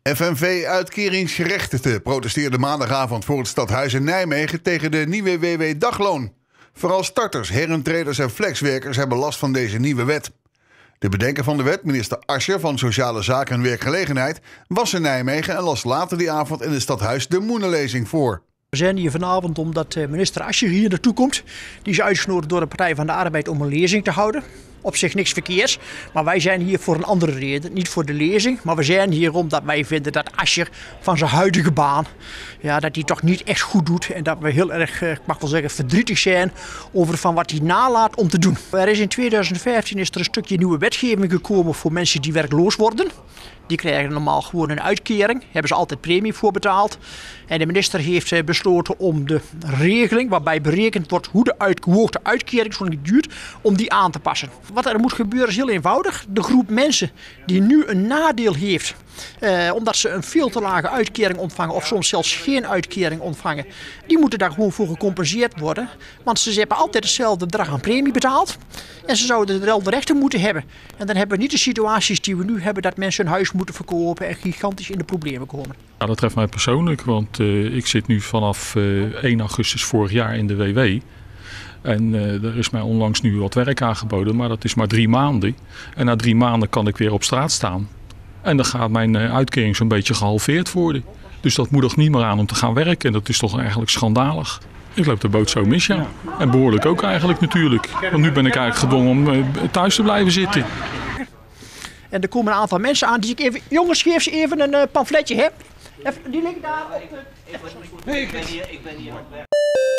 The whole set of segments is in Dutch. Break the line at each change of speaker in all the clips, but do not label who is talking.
FNV-uitkeringsgerechtigden protesteerden maandagavond voor het stadhuis in Nijmegen tegen de nieuwe WW-dagloon. Vooral starters, herentreders en flexwerkers hebben last van deze nieuwe wet. De bedenker van de wet, minister Asscher van Sociale Zaken en Werkgelegenheid, was in Nijmegen en las later die avond in het stadhuis de Moenelezing voor.
We zijn hier vanavond omdat minister Asscher hier naartoe komt. Die is uitgenodigd door de Partij van de Arbeid om een lezing te houden. Op zich niks verkeers, maar wij zijn hier voor een andere reden. Niet voor de lezing, maar we zijn hier omdat wij vinden dat Asscher van zijn huidige baan, dat hij toch niet echt goed doet. En dat we heel erg, ik mag wel zeggen, verdrietig zijn over van wat hij nalaat om te doen. Er is in 2015 een stukje nieuwe wetgeving gekomen voor mensen die werkloos worden. Die krijgen normaal gewoon een uitkering. Daar hebben ze altijd premie voor betaald. En de minister heeft besloten om de regeling waarbij berekend wordt hoe de uitkering zo lang duurt, om die aan te passen. Wat er moet gebeuren is heel eenvoudig. De groep mensen die nu een nadeel heeft, omdat ze een veel te lage uitkering ontvangen of soms zelfs geen uitkering ontvangen, die moeten daar gewoon voor gecompenseerd worden. Want ze hebben altijd hetzelfde bedrag aan premie betaald. En ze zouden dezelfde rechten moeten hebben. En dan hebben we niet de situaties die we nu hebben, dat mensen hun huis moeten verkopen en gigantisch in de problemen komen.
Ja, dat treft mij persoonlijk, want ik zit nu vanaf 1 augustus vorig jaar in de WW. En er is mij onlangs nu wat werk aangeboden, maar dat is maar 3 maanden. En na 3 maanden kan ik weer op straat staan. En dan gaat mijn uitkering zo'n beetje gehalveerd worden. Dus dat moedigt niet meer aan om te gaan werken. En dat is toch eigenlijk schandalig. Ik loop de boot zo mis, ja. En behoorlijk ook eigenlijk natuurlijk. Want nu ben ik eigenlijk gedwongen om thuis te blijven zitten.
En er komen een aantal mensen aan die ik even... Jongens, geef ze even een pamfletje, hè? Even, die liggen daar op de...
Ik ben hier aan het werk.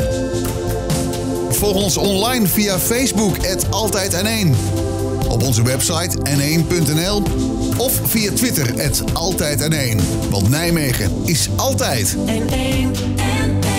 Volg ons online via Facebook @AltijdN1. Op onze website n1.nl of via Twitter @AltijdN1. Want Nijmegen is altijd
N1.